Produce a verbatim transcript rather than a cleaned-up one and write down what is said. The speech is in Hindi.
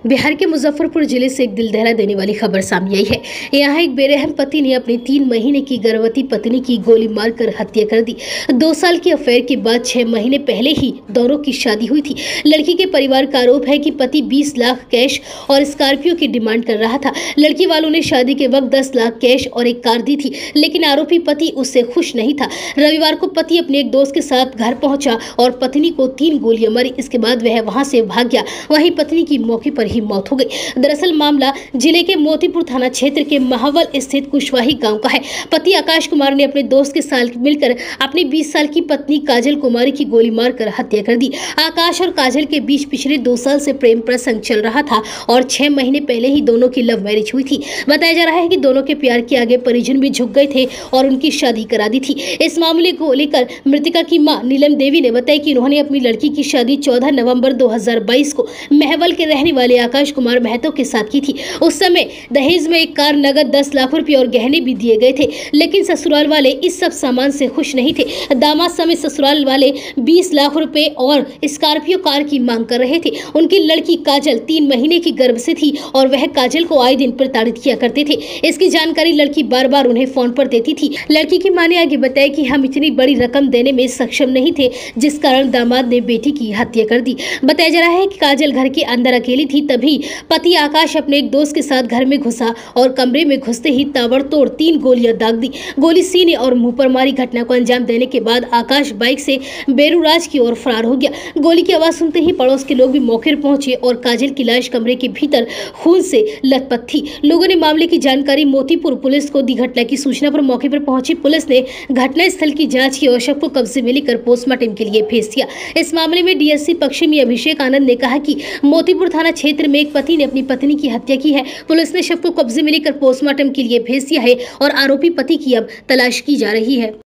बिहार के मुजफ्फरपुर जिले से एक दिल दहला देने वाली खबर सामने आई है। यहाँ एक बेरहम पति ने अपनी तीन महीने की गर्भवती पत्नी की गोली मारकर हत्या कर दी। दो साल के अफेयर के बाद छह महीने पहले ही दोनों की शादी हुई थी। लड़की के परिवार का आरोप है कि पति बीस लाख कैश और स्कॉर्पियो की डिमांड कर रहा था। लड़की वालों ने शादी के वक्त दस लाख कैश और एक कार दी थी, लेकिन आरोपी पति उससे खुश नहीं था। रविवार को पति अपने एक दोस्त के साथ घर पहुंचा और पत्नी को तीन गोलियां मारी। इसके बाद वह वहां से भाग गया। वहीं पत्नी की मौके पर ही मौत हो गई। दरअसल मामला जिले के मोतीपुर थाना क्षेत्र के महावल स्थित कुशवाही गांव का है। पति आकाश कुमार ने अपने दोस्त के साथ मिलकर अपनी बीस साल की पत्नी काजल कुमारी की गोली मारकर हत्या कर दी। आकाश और काजल के बीच पिछले दो साल से प्रेम प्रसंग चल रहा था और छह महीने पहले ही दोनों की लव मैरिज हुई थी। बताया जा रहा है कि दोनों के प्यार के आगे परिजन भी झुक गए थे और उनकी शादी करा दी थी। इस मामले को लेकर मृतका की मां नीलम देवी ने बताया कि उन्होंने अपनी लड़की की शादी चौदह नवंबर दो हजार बाईस को महवल के रहने वाले आकाश कुमार महतो के साथ की थी। उस समय दहेज में एक कार, नगद दस लाख रुपए और गहने भी दिए गए थे, लेकिन ससुराल वाले इस सब सामान से खुश नहीं थे। दामाद समेत ससुराल वाले बीस लाख रुपए और स्कॉर्पियो कार की मांग कर रहे थे। उनकी लड़की काजल तीन महीने की गर्भ से थी और वह काजल को आए दिन प्रताड़ित किया करते थे। इसकी जानकारी लड़की बार बार उन्हें फोन पर देती थी। लड़की की मां ने आगे बताया कि हम इतनी बड़ी रकम देने में सक्षम नहीं थे, जिस कारण दामाद ने बेटी की हत्या कर दी। बताया जा रहा है कि काजल घर के अंदर अकेली थी, तभी पति आकाश अपने एक दोस्त के साथ घर में घुसा और कमरे में घुसते ही ताबड़तोड़ तीन गोलियां दाग दी। गोली सीने और मुंह पर मारी। घटना को अंजाम देने के बाद आकाश बाइक से बेरूराज की ओर फरार हो गया। गोली की आवाज सुनते ही पड़ोस के लोग भी मौके पर पहुंचे और काजल की लाश कमरे के भीतर खून से लथपथ थी। लोगों ने मामले की जानकारी मोतीपुर पुलिस को दी। घटना की सूचना पर मौके पर पहुंची पुलिस ने घटनास्थल की जांच की और शव को कब्जे में लेकर पोस्टमार्टम के लिए भेज दिया। इस मामले में डीएसपी पश्चिमी अभिषेक आनंद ने कहा कि मोतीपुर थाना क्षेत्र में एक पति ने अपनी पत्नी की हत्या की है। पुलिस ने शव को कब्जे में लेकर पोस्टमार्टम के लिए भेज दिया है और आरोपी पति की अब तलाश की जा रही है।